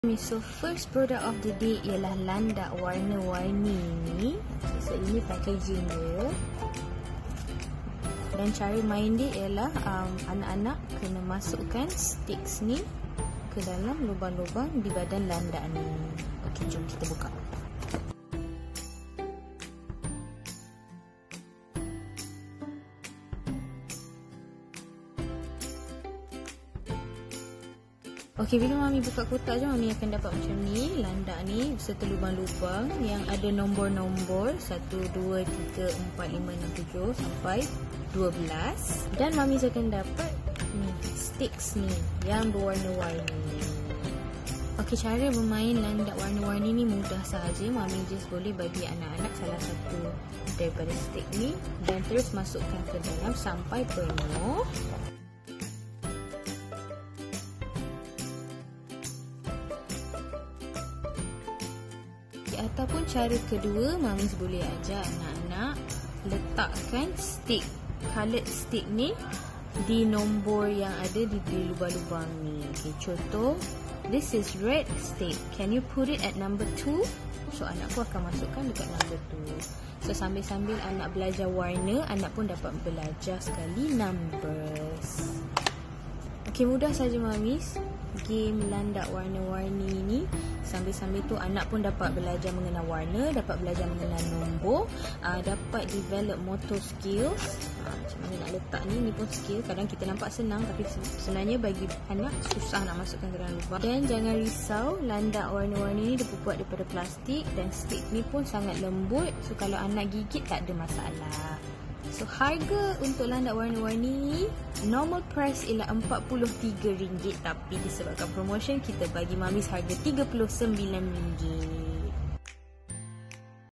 So first product of the day ialah landak warna-warni ni. So ini packaging dia. Dan cara main dia ialah anak-anak kena masukkan sticks ni ke dalam lubang-lubang di badan landak ni. Okey, jom kita buka. Okey, bila Mami buka kotak je, Mami akan dapat macam ni. Landak ni beserta lubang-lubang yang ada nombor-nombor 1, 2, 3, 4, 5, 6, 7 sampai 12. Dan Mami akan dapat ni, sticks ni yang berwarna-warni. Okey, cara bermain landak warna-warni ni mudah sahaja. Mami just boleh bagi anak-anak salah satu daripada stick ni dan terus masukkan ke dalam sampai penuh. Ataupun cara kedua, Mami boleh ajar anak-anak letakkan stick, coloured stick ni di nombor yang ada di lubang-lubang ni. Okay, contoh, this is red stick, can you put it at number 2? So anakku akan masukkan dekat number 2. So sambil-sambil anak belajar warna, anak pun dapat belajar sekali numbers. Okay, mudah saja Mami game landak warna-warni ni. Sambil-sambil tu anak pun dapat belajar mengenal warna, dapat belajar mengenal nombor, dapat develop motor skills. Macam mana nak letak ni pun skill. Kadang kita nampak senang tapi sebenarnya bagi anak susah nak masukkan ke dalam lubang. Dan jangan risau, landak warna-warni ni dibuat daripada plastik dan stick ni pun sangat lembut. So kalau anak gigit tak ada masalah. So harga untuk landak warna-warni ni normal price ialah RM43, tapi disebabkan promotion kita bagi Mami harga RM39.